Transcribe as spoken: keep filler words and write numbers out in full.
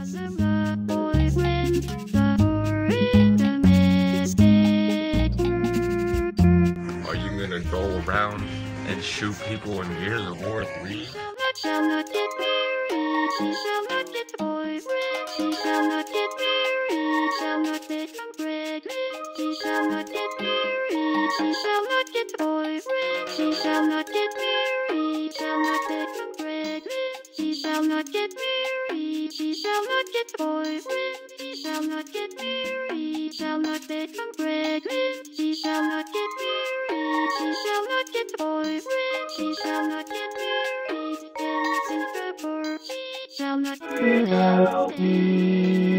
The boyfriend, the boring domestic. Are you gonna go around and shoot people in Gears of War three? Shall not get married, she shall not get boyfriend, she shall not get married, shall not become pregnant, she shall not get married, she shall not get boyfriend, she shall not get married, shall not become pregnant, she shall not get married, she shall not get boyfriend, she shall not get married, shall not become pregnant, she shall not get married, she shall not get boyfriend, she shall not get married, and it's in her she shall not get married.